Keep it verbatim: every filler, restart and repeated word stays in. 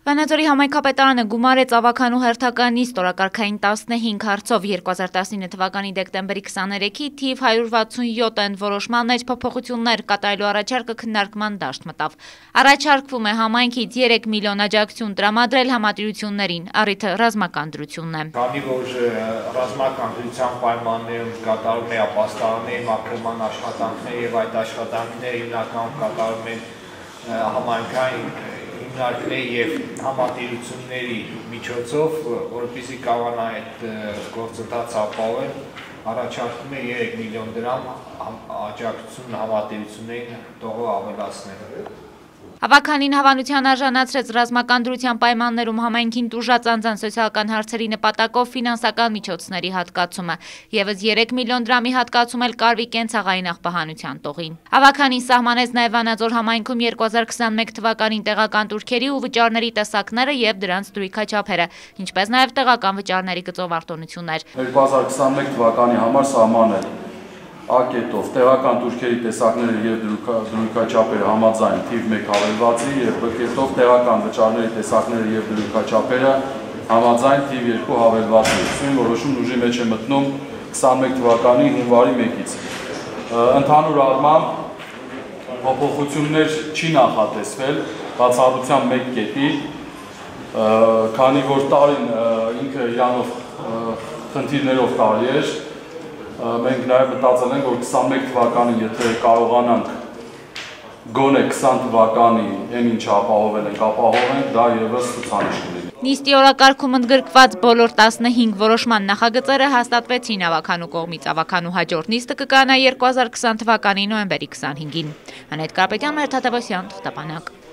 Վանաձորի համայնքապետարանը գումարեց ավականու հերթական նիստ օրակարգային տասնհինգ հարցով երկու հազար տասնինը թվականի դեկտեմբերի քսաներեքի թիվ հարյուր վաթսունյոթ որոշման մեջ փոփոխություններ կատարելու առաջարկը քննարկման դաշտ մտավ։ Առաջարկվում է համայնքից երեք միլիոն աջակցություն տրամադրել համատիրություններին, առիթը ռազմական դրությունն է։ Քանի որ ռազմական դրության պայմաններում կատարում է ապաստարանների մաքրման աշխատանքներ եւ այդ աշխատանքները հիմնականում կատարում են համայնքային հիմնարկների եւ համատիրությունների միջոցով, որպեսզի կարողանա այդ գործընթացը ապահովել, առաջարկում է երեք միլիոն դրամ աջակցություն համատիրություններին տողը ավելացնել։ Հավաքանին հավանության արժանացրեց ռազմական դրության պայմաններում համայնքին տուժած անձանց սոցիալական հարցերի նպատակով ֆինանսական միջոցների հատկացումը, ևս երեք միլիոն դրամի հատկացում էլ կարվի կենցաղային աղբահանության տողին։ Հավաքանին սահմանեց նաև Վանաձոր համայնքում երկու հազար քսաներեք թվականին տեղական տուրքերի ու վճարների տեսակները եւ դրանց դրույքաչափերը, ինչպես նաև տեղական վճարների գծով արտոնություններ։ երկու հազար քսաներեք թվականի համար սահմանել ակետով տեղական տուրքերի տեսակները եւ դրույքաչափերը համաձայն թիվ մեկ հավելվածի եւ բի կետով տեղական վճարների տեսակները եւ դրույքաչափերը համաձայն թիվ երկու հավելվածի։ Սույն որոշումն ուժի մեջ է մտնում քսաներեք թվականի հունվարի մեկից։ Ընդհանուր առմամբ փոփոխություններ չի նախատեսվել բացառությամբ մեկ կետի, քանի որ տարին ինքը իրանով խնդիրներով տարի էր, մենք նաև մտածել ենք, որ քսաներեք թվականին, եթե կարողանանք գոնե քսան թվականի այն ինչ ապահովել ենք, ապահովենք, դա ևս ցուցանիշ կլինի։ Նիստի օրակարգում ընդգրկված բոլոր տասնհինգ որոշման նախագծերը հաստատվեցին ավականու կողմից։ Ավականու հաջորդ նիստը կկայանա երկու հազար քսան թվականի նոյեմբերի քսանհինգին։ Անետ Կարապետյան, Մերթ Թադևոսյան, Թղթապանակ։